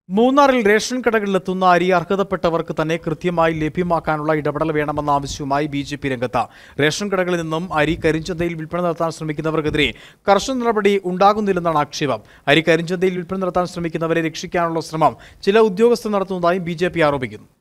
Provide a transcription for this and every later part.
മൂന്നാറിൽ റേഷൻ കടകളിലെത്തുന്ന അരി അർഹതപ്പെട്ടവർക്ക് തന്നെ കൃത്യമായി ലഭ്യമാക്കാനുള്ള ഇടപെടൽ വേണമെന്ന ആവശ്യവുമായി ബിജെപി രംഗത്ത്. റേഷൻ കടകളിൽ നിന്നും അരി കരിഞ്ചന്തയിൽ വിൽപ്പന നടത്താൻ ശ്രമിക്കുന്നവർക്കെതിരെ കർശന നടപടി ഉണ്ടാകുന്നില്ലെന്നാണ് ആക്ഷേപം. അരി കരിഞ്ചന്തയിൽ വിൽപ്പന നടത്താൻ ശ്രമിക്കുന്നവരെ രക്ഷിക്കാനുള്ള ശ്രമം ചില ഉദ്യോഗസ്ഥർ നടത്തുന്നതായും ബിജെപി ആരോപിക്കുന്നു.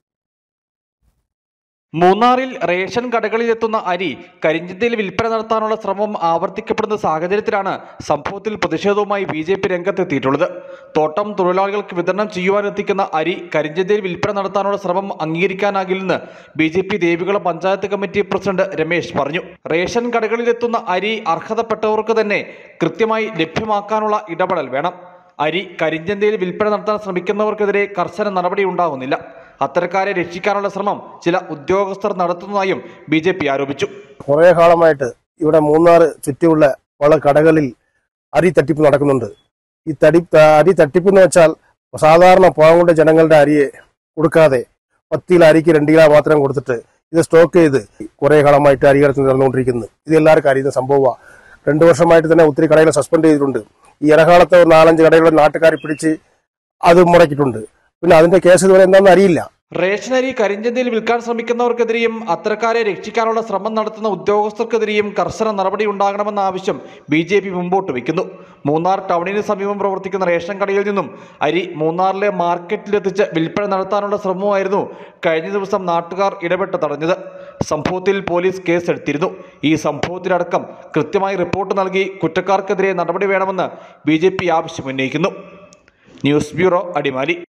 മൂന്നാറിൽ റേഷൻ കടകളിലെത്തുന്ന അരി കരിഞ്ചന്തയിൽ വിൽപ്പന നടത്താനുള്ള ശ്രമം ആവർത്തിക്കപ്പെടുന്ന സാഹചര്യത്തിലാണ് സംഭവത്തിൽ പ്രതിഷേധവുമായി ബിജെപി രംഗത്തെത്തിയിട്ടുള്ളത്. തോട്ടം തൊഴിലാളികൾക്ക് വിതരണം ചെയ്യുവാനെത്തിക്കുന്ന അരി കരിഞ്ചന്തയിൽ വിൽപ്പന നടത്താനുള്ള ശ്രമം അംഗീകരിക്കാനാകില്ലെന്ന് BJP Devikulam panchayat committee president Ramesh പറഞ്ഞു. റേഷൻ കടകളിലെത്തുന്ന അരി അർഹതപ്പെട്ടവർക്ക് തന്നെ കൃത്യമായി ലഭ്യമാക്കാനുള്ള ഇടപെടൽ വേണം. അരി കരിഞ്ചന്തയിൽ വിൽപ്പന നടത്താൻ ശ്രമിക്കുന്നവർക്കെതിരെ കർശന നടപടി ഉണ്ടാകുന്നില്ല. അത്തരക്കാരെ രക്ഷിക്കാനുള്ള ശ്രമം ചില ഉദ്യോഗസ്ഥർ നടത്തുന്നതായും ബിജെപി ആരോപിച്ചു. കുറേ കാലമായിട്ട് ഇവിടെ മൂന്നാർ ചുറ്റിയുള്ള പല കടകളിൽ അരി തട്ടിപ്പ് നടക്കുന്നുണ്ട്. ഈ അരി തട്ടിപ്പ് എന്ന് വെച്ചാൽ സാധാരണ പാവങ്ങളുടെ ജനങ്ങളുടെ അരിയെ കൊടുക്കാതെ 10 കിലോ അരിക്ക് 2 കിലോ മാത്രം കൊടുത്തിട്ട് ഇത് സ്റ്റോക്ക് ചെയ്ത് കുറേ കാലമായിട്ട് അരി കടത്തി നടന്നുകൊണ്ടിരിക്കുന്നത്. ഇത് എല്ലാവർക്കും അറിയുന്ന സംഭവമാണ്. 2 വർഷമായിട്ട് തന്നെ ഒത്തിരി കടകളെ സസ്പെൻഡ് ചെയ്തിട്ടുണ്ട്. ഈ ഇടക്കാലത്ത് 4-5 കടകളെ നാട്ടുകാരെ പിടിച്ച് അത് മുടക്കിയിട്ടുണ്ട്. പിന്നെ അതിന്റെ കേസ് ഇതുവരെ എന്താണെന്ന് അറിയില്ല. റേഷൻ അരി കരിഞ്ചന്തയിൽ വിൽക്കാൻ ശ്രമിക്കുന്നവർക്കെതിരെയും അത്തരക്കാരെ രക്ഷിക്കാനുള്ള ശ്രമം നടത്തുന്ന ഉദ്യോഗസ്ഥർക്കെതിരെയും കർശന നടപടി ഉണ്ടാകണമെന്ന ആവശ്യം ബിജെപി മുമ്പോട്ട് വയ്ക്കുന്നു. മൂന്നാർ ടൗണിന് സമീപം പ്രവർത്തിക്കുന്ന റേഷൻ കടയിൽ നിന്നും അരി മൂന്നാറിലെ മാർക്കറ്റിലെത്തിച്ച് വിൽപ്പന നടത്താനുള്ള ശ്രമമായിരുന്നു കഴിഞ്ഞ ദിവസം നാട്ടുകാർ ഇടപെട്ട് തടഞ്ഞത്. സംഭവത്തിൽ പോലീസ് കേസെടുത്തിരുന്നു. ഈ സംഭവത്തിലടക്കം കൃത്യമായി റിപ്പോർട്ട് നൽകി കുറ്റക്കാർക്കെതിരെ നടപടി വേണമെന്ന് ബിജെപി ആവശ്യമുന്നയിക്കുന്നു. News bureau, Adimali.